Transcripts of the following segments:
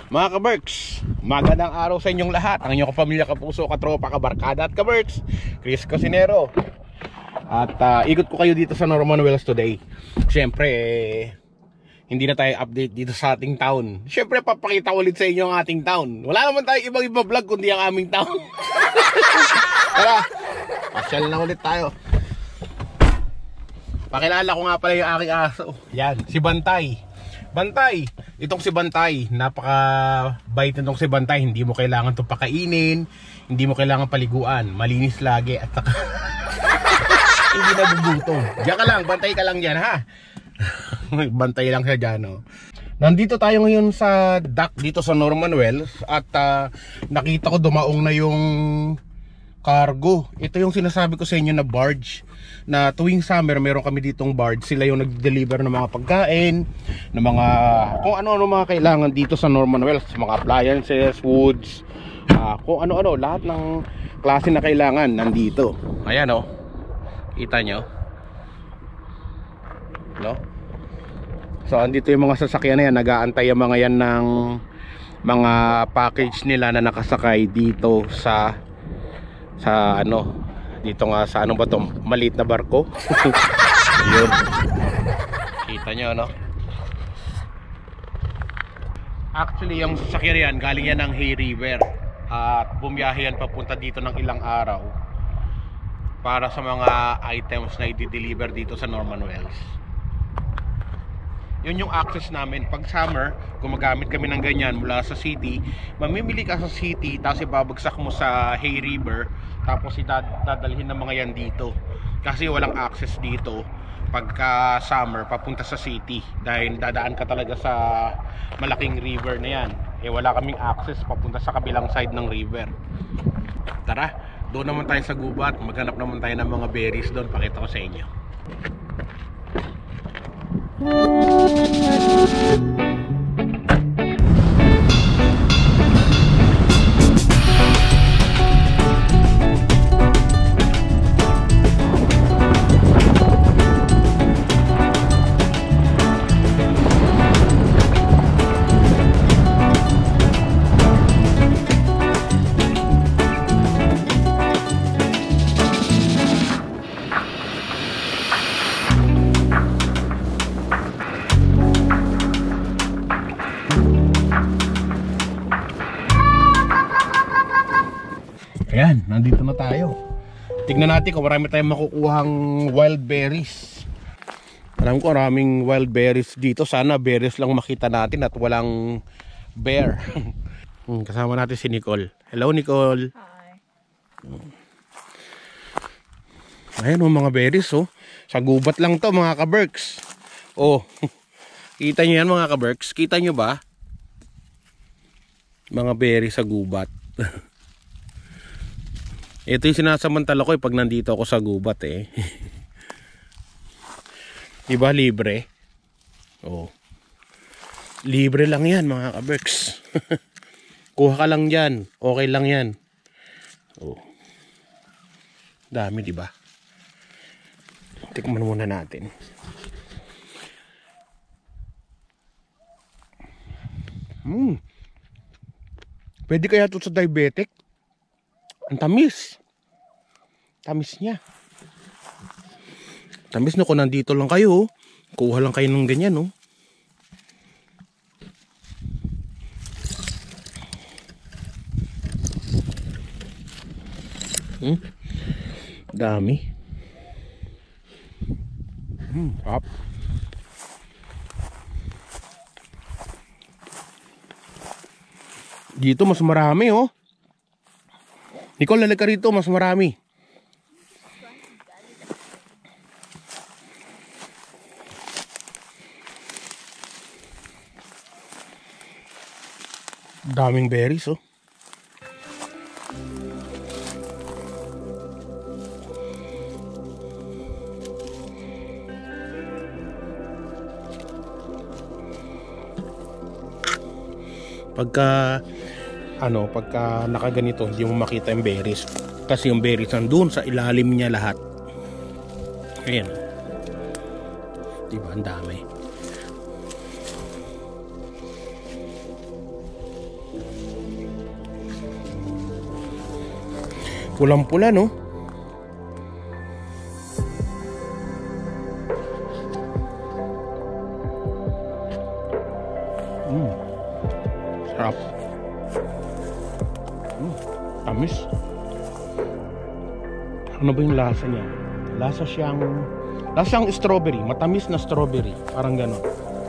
Mga ka-Berks, magandang araw sa inyong lahat. Ang inyong kapamilya, kapuso, katropa, kabarkada at ka-Berks, Chris Cosinero. At ikot ko kayo dito sa Norman Wells today. Siyempre, hindi na tayo update dito sa ating town. Siyempre, papakita ulit sa inyo ang ating town. Wala naman tayo ibang vlog kundi ang aming town. Tara, pasyal na ulit tayo. Pakilala ko nga pala yung aking aso. Yan, si Bantay. Bantay, itong si Bantay, napaka-bait nitong si Bantay. Hindi mo kailangan itong pakainin, hindi mo kailangan paliguan, malinis lagi at saka hindi nagugutom. Diyan ka lang, bantay ka lang dyan, ha. Bantay lang siya dyan, no? Nandito tayo ngayon sa dock dito sa Norman Wells. At nakita ko dumaong na yung cargo. Ito yung sinasabi ko sa inyo na barge, na tuwing summer meron kami ditong barge. Sila yung nag-deliver ng mga pagkain, ng mga kung ano-ano mga kailangan dito sa Norman Wells, mga appliances, woods, kung ano-ano, lahat ng klase na kailangan nandito. Ayan, oh. Kita nyo, no? So andito yung mga sasakyan na yan, nag-aantay yung mga yan ng mga package nila na nakasakay dito sa ano, dito nga sa ano ba to, maliit na barko. Yun, kita nyo, no? Actually yung sasakyan yan, galing yan ng Hay River at bumiyahe yan papunta dito ng ilang araw para sa mga items na i-deliver dito sa Norman Wells. Yun yung access namin. Pag summer, gumagamit kami ng ganyan mula sa city. Mamimili ka sa city, tapos ibabagsak mo sa Hay River, tapos dadalhin ng mga yan dito. Kasi walang access dito pagka summer papunta sa city, dahil dadaan ka talaga sa malaking river na yan. Wala kaming access papunta sa kabilang side ng river. Tara, doon naman tayo sa gubat. Maghanap naman tayo ng mga berries doon. Pakita ko sa inyo. Ayan, nandito na tayo. Tignan natin kung marami tayong makukuhang wild berries. Alam ko maraming wild berries dito. Sana berries lang makita natin at walang bear. Kasama natin si Nicole. Hello, Nicole. Hi. Ayan o, mga berries, oh. Sa gubat lang to, mga ka-Berks. Oh, kita nyo yan, mga ka-Berks? Kita nyo ba? Mga berries sa gubat. Ito yung sinasamantala ko pag nandito ako sa gubat, eh. Diba, libre? Oh. Libre lang yan, mga ka-Berks. Kuha ka lang dyan. Okay lang yan. Oh. Dami, diba? Tikman muna natin. Pwede kaya ito sa diabetic? Ang tamis. Tamis niya. Tamis na kung nandito lang kayo. Kuha lang kayo ng ganyan, no? Dami. Sarap. Dito mas marami, oh. Nicole, lalagay ka rito, mas marami. Daming berries, oh. Pagka nakaganito, hindi mo makita yung berries kasi yung berries nandun sa ilalim niya lahat. Ayan, diba, ang dami. Pulang-pula, no? Sarap. Tamis. Ano ba yung lasa niya? Lasang strawberry. Matamis na strawberry. Parang gano'n.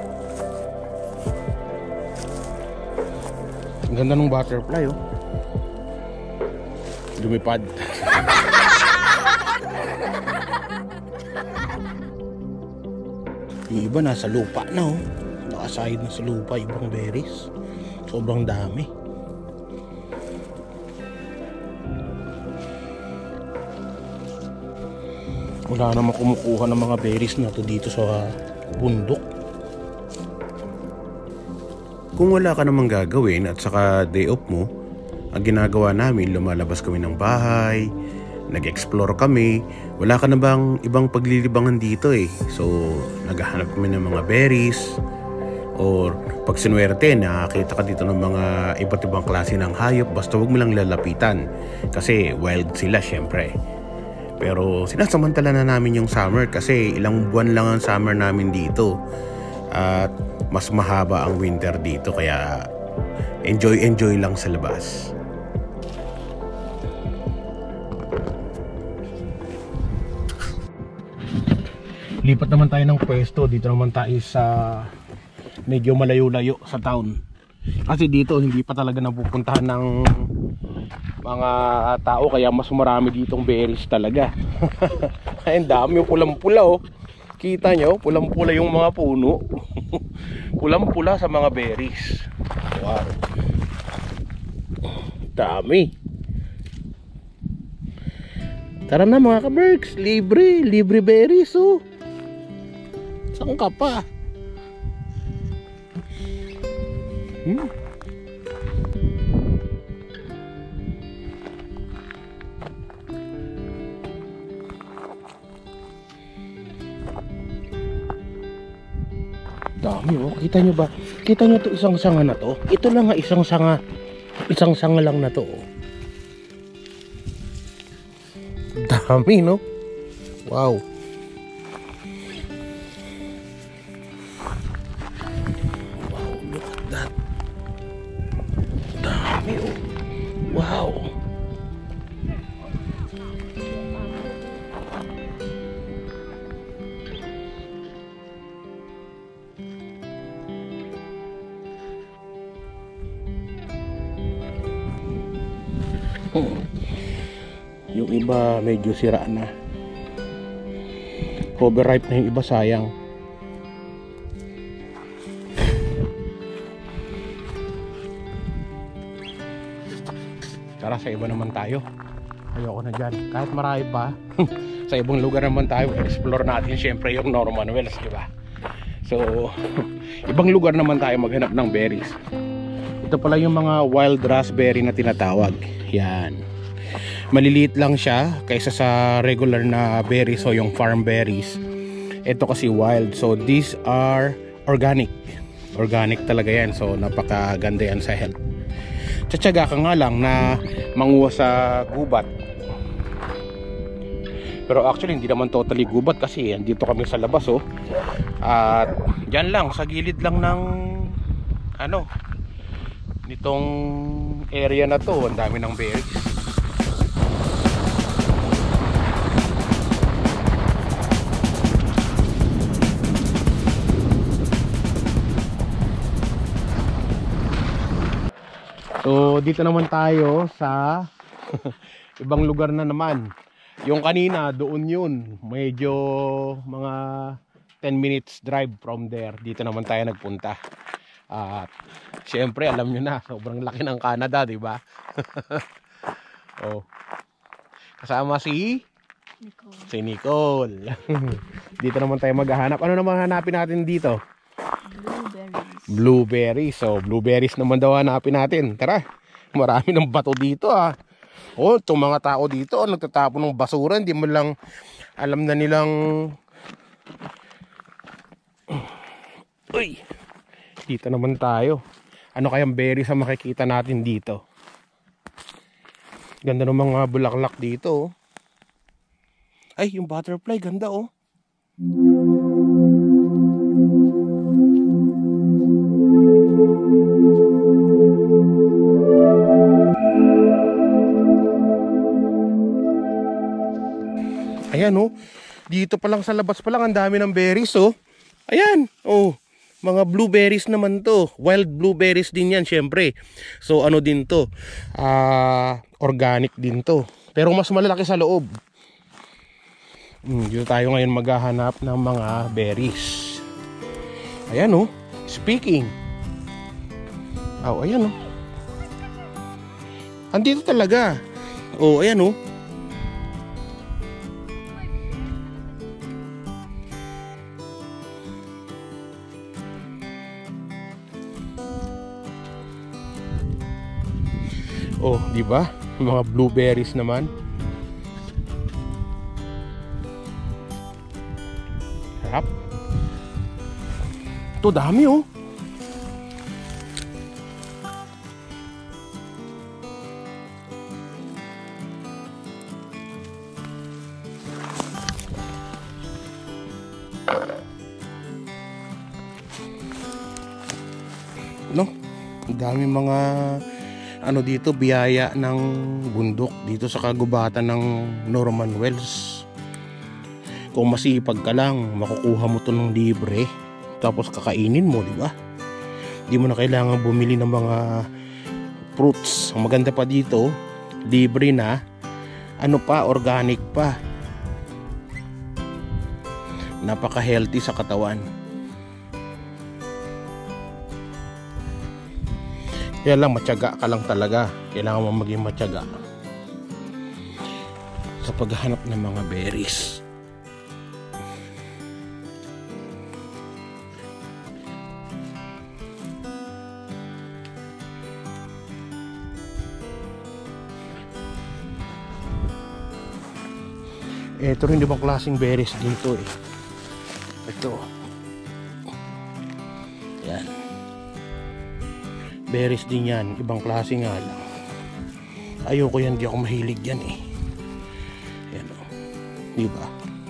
Ang ganda ng butterfly, oh. Lumipad. Yung iba nasa lupa na, oh. Nakasahid na sa lupa, ibang berries. Sobrang dami. Wala naman kumukuha ng mga berries na to dito sa bundok. Kung wala ka namang gagawin at saka day off mo, ang ginagawa namin, lumalabas kami ng bahay, nag-explore kami. Wala ka na bang ibang paglilibangan dito eh. So, naghahanap kami ng mga berries. Or pag sinuwerte, nakakita ka dito ng mga iba't ibang klase ng hayop. Basta huwag mo lang lalapitan. Kasi wild sila syempre. Pero sinasamantala na namin yung summer kasi ilang buwan lang ang summer namin dito. At mas mahaba ang winter dito. Kaya enjoy lang sa labas. Lipat naman tayo ng pwesto. Dito naman tayo sa medyo malayo-layo sa town. Kasi dito hindi pa talaga napupuntahan ng mga tao, kaya mas marami ditong berries talaga. Ay, ang dami, yung pulang-pula, oh. Kita nyo, pulang-pula yung mga puno. Pulang-pula sa mga berries. Wow. Dami. Tara na mga ka-berks, libre berries, oh. Saan ka pa? Dami, oh. Kita nyo ba? Kita nyo to, isang sanga na to. Ito lang nga, isang sanga lang na to, oh. Dami, no? Wow. Wow, look at that. Dami, oh. Wow. Yung iba medyo sira na. Overripe na yung iba, sayang. Tara, sa iba naman tayo. Ayoko na dyan. Kahit marami pa, sa ibang lugar naman tayo. Explore natin syempre yung Norman Wells, diba? So, ibang lugar naman tayo maghanap ng berries. Ito pala yung mga wild raspberry na tinatawag. Yan. Maliliit lang siya kaysa sa regular na berries o yung farm berries. Ito kasi wild. So these are organic. Organic talaga yan. So napakaganda yan sa health. Tsatsaga ka nga lang na manguha sa gubat. Pero actually hindi naman totally gubat kasi andito kami sa labas, oh. At dyan lang sa gilid lang ng ano, nitong area na to. Ang dami ng berries. So dito naman tayo sa ibang lugar na naman. Yung kanina doon yun, medyo mga 10 minutes drive from there. Dito naman tayo nagpunta. At syempre alam nyo na, sobrang laki ng Canada, di ba? Oh. Kasama si Nicole. Dito naman tayo maghahanap. Ano naman hanapin natin dito? Blueberries. So blueberries naman daw hanapin natin. Tara. Marami ng bato dito, ah. Oh, itong mga tao dito, nagtatapon ng basura, hindi mo lang alam na nilang. Uy. Dito naman tayo. Ano kayang berries ang makikita natin dito? Ganda ng mga bulaklak dito, oh. Ay, yung butterfly, ganda, oh. Ayan, oh. Dito pa lang sa labas pa lang ang dami ng berries, oh. Ayan, oh. Mga blueberries naman to. Wild blueberries din yan, syempre. So ano din to, organic din to. Pero mas malalaki sa loob. Dito tayo ngayon maghahanap ng mga berries. Ayan, oh. Speaking. Oh, ayan, oh. Andito talaga. Oh, ayan, oh. Oh, di ba? Mga blueberries naman. Sarap. Ito dami, oh. No? Ang dami mga ano dito, biyaya ng bundok dito sa kagubatan ng Norman Wells. Kung masipag ka lang, makukuha mo to ng libre, tapos kakainin mo, di ba? Di mo na kailangan bumili ng mga fruits. Ang maganda pa dito, libre na, ano pa, organic pa. Napaka-healthy sa katawan. Kaya lang, matyaga ka lang talaga. Kailangan mo maging matyaga sa paghahanap ng mga berries. Ito rin ibang klaseng berries dito, eh. Ito. Yan. Berries din yan, ibang klase nga lang. Ayoko yan, di ako mahilig yan, eh. Yan, o. Diba?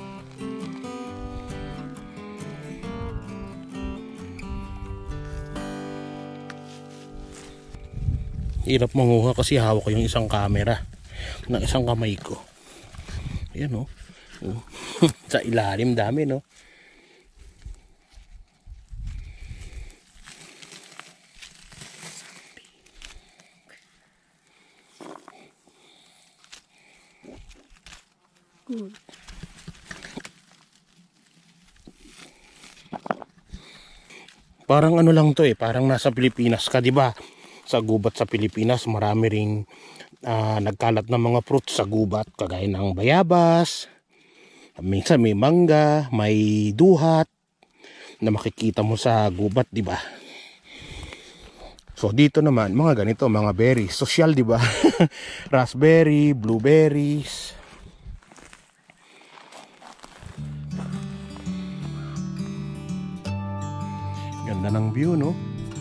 Hirap manguha kasi hawak ko yung isang camera ng isang kamay ko. Yan, o. Sa ilalim dami, no? Parang ano lang to, eh, parang nasa Pilipinas ka, di ba? Sa gubat sa Pilipinas, marami ring nagkalat ng mga fruits sa gubat, kagaya ng bayabas. Minsan may mangga, may duhat na makikita mo sa gubat, di ba? So dito naman, mga ganito, mga berries, social, di ba? Raspberry, blueberries. Ganda ng view, no?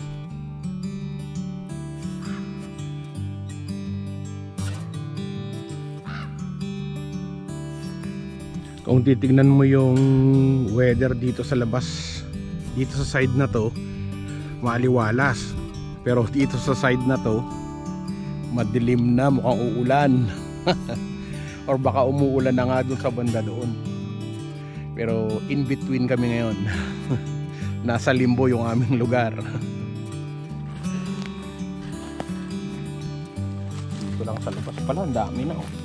Kung titignan mo yung weather dito sa labas, dito sa side na to, maaliwalas. Pero dito sa side na to, madilim na, mukhang uulan. Or baka umuulan na nga dun sa banda doon. Pero in between kami ngayon. Nasa limbo yung aming lugar. Dito lang sa labas pala, ang dami na, oh.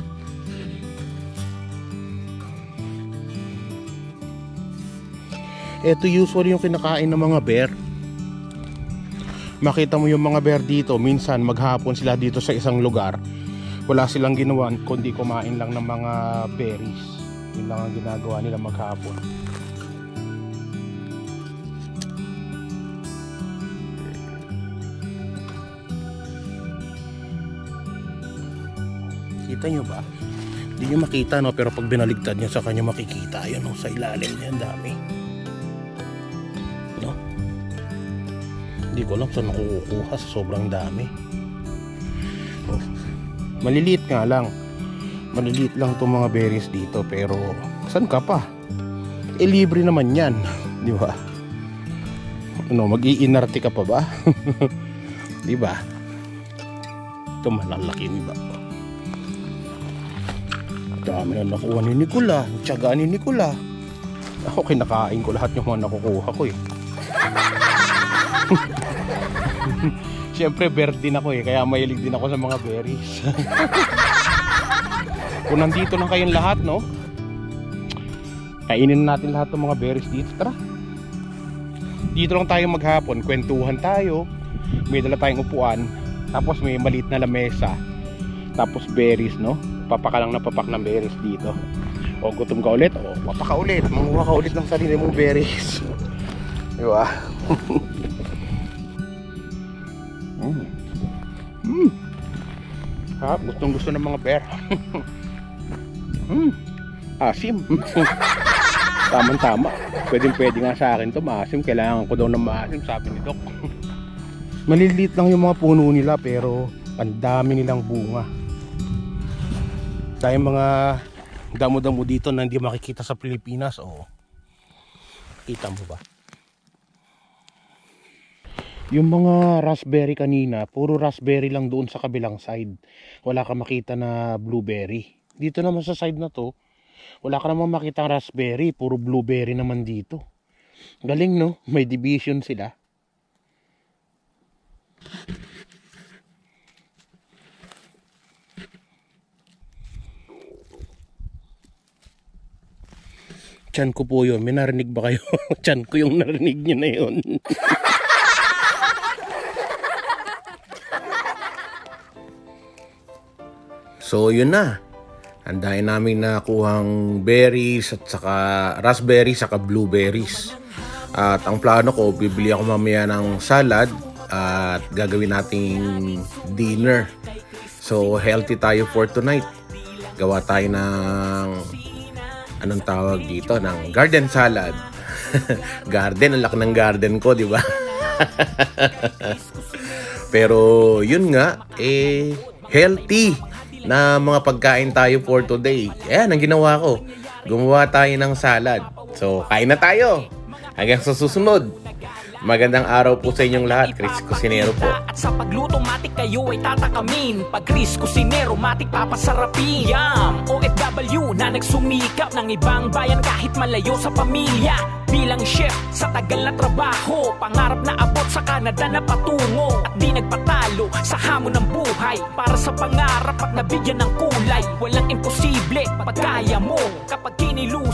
Ito usually yung kinakain ng mga bear. Makita mo yung mga bear dito, minsan maghapon sila dito sa isang lugar. Wala silang ginawa kundi kumain lang ng mga berries. Yun lang ang ginagawa nila maghapon. Kita nyo ba? Hindi nyo makita, no? Pero pag binaligtad nyo sa kanya makikita yun, no? Sa ilalim yan, dami, no? Hindi ko alam saan nakukuha sa sobrang dami. Oh. Maliliit nga lang. Maliliit lang itong mga berries dito. Pero saan ka pa? Libre naman yan. Di ba? Ano, mag-iinarte ka pa ba? Di ba? Ito malalaki ba? Dami na nakuha ni Nicola. Tiyagaan ni Nicola. Ako kinakain ko lahat yung mga nakukuha ko eh. Siyempre bird din ako eh. Kaya mahilig din ako sa mga berries. Kung nandito lang kayong lahat, no? Kainin natin lahat ng mga berries dito. Tara. Dito lang tayo maghapon. Kwentuhan tayo. May dala tayong upuan. Tapos may maliit na lamesa. Tapos berries, no? Papak lang na papak ng berries dito. O gutom ka ulit, o papak ka ulit. Manguha ka ulit ng sarili mong berries. Diba? Gustong gusto ng mga bear. Asim. Tamang tama. Pwede nga sa akin to maasim. Kailangan ko daw ng maasim, sabi ni Doc. Maliliit lang yung mga puno nila pero ang dami nilang bunga. Tayong mga damo-damo dito na hindi makikita sa Pilipinas, o kita mo ba? Yung mga raspberry kanina, puro raspberry lang doon sa kabilang side. Wala ka makita na blueberry. Dito naman sa side na to, wala ka naman makita raspberry, puro blueberry naman dito. Galing, no? May division sila. Tiyan ko po yun. May narinig ba kayo? Tiyan ko yung narinig nyo na yun. So yun na. Andahin namin nakuhang berries at saka raspberries saka blueberries. At ang plano ko, bibili ako mamaya ng salad at gagawin nating dinner. So healthy tayo for tonight. Gawa tayo ng anong tawag dito, ng garden salad. Garden, ang laki ng garden ko, di ba? Pero yun nga, healthy na mga pagkain tayo for today. Ayan, ang ginawa ko. Gumawa tayo ng salad. So, kain na tayo. Hanggang sa susunod. Magandang araw po sa inyong lahat. Chris Cusinero po. At sa pagluto matik kayo ay tatakamin. Pag Chris Cusinero matik papasarapin. Yum! OFW na nagsumikap ng ibang bayan kahit malayo sa pamilya. Bilang chef sa tagal na trabaho, pangarap na abot sa Canada na patungo. At di nagpatalo sa hamon ng buhay. Para sa pangarap at nabigyan ng kulay. Walang imposible pag kaya mo. Kapag kiniluto